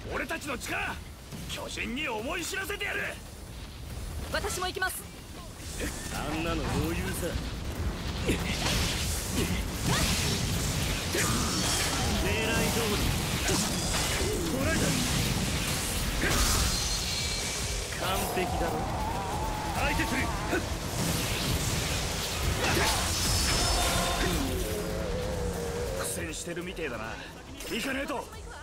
俺たちの力巨人に思い知らせてやる。 私も行きます。 あんなの余裕さ。狙い通り捕らえた。完璧だろ。相手する。苦戦してるみてえだな。行かねえと。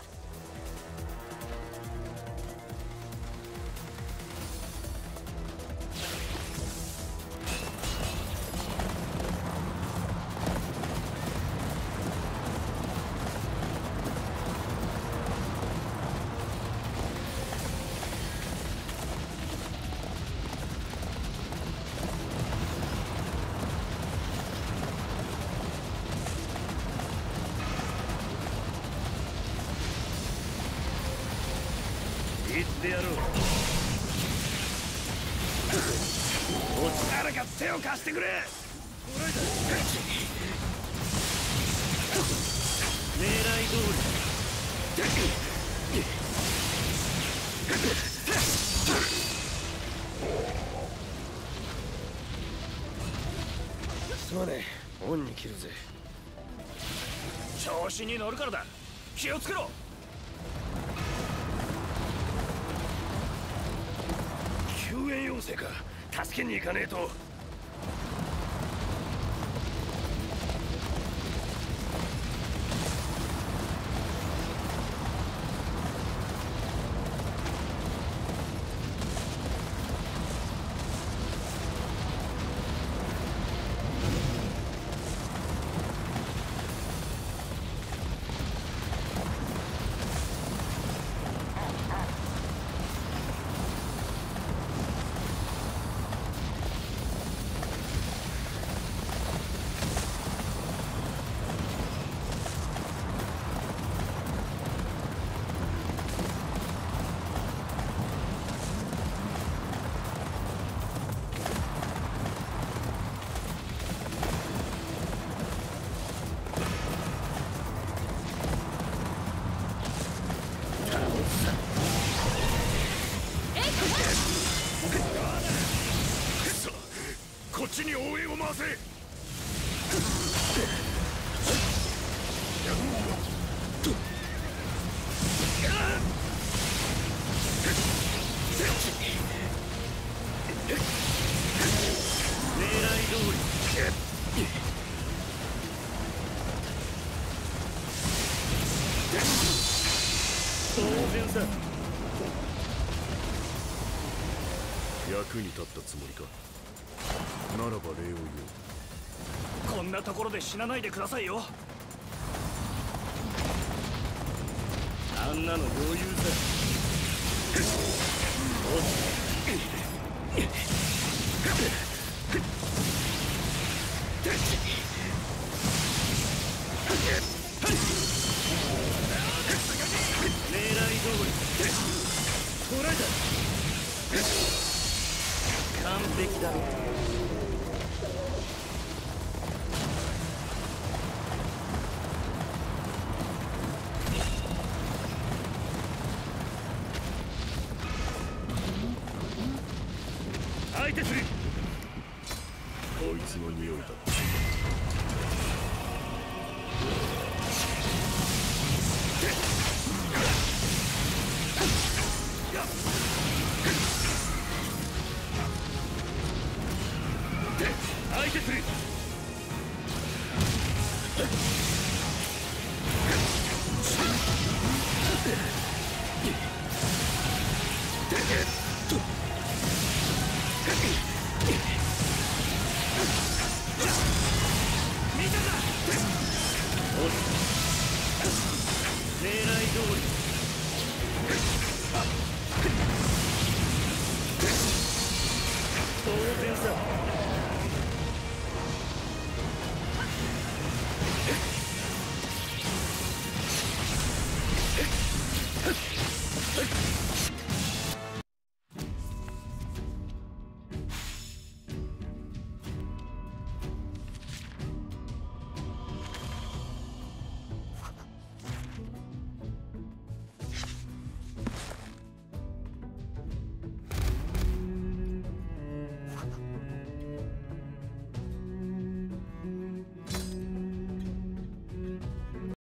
言ってやろう。誰か手を貸してくれ。狙い通り。すまねえ、恩に切るぜ。調子に乗るからだ。気をつけろ。救援要請か。助けに行かねえと。こっちに応援を回せ。狙い通り。当然さ。 役に立ったつもりか。ならば礼を言おう。 こんなところで死なないでくださいよ。あんなの余裕さ。狙い通り。捕らえた。完璧だろ。相手する。 こいつの匂いだ。 相手する。見たか。狙い通り。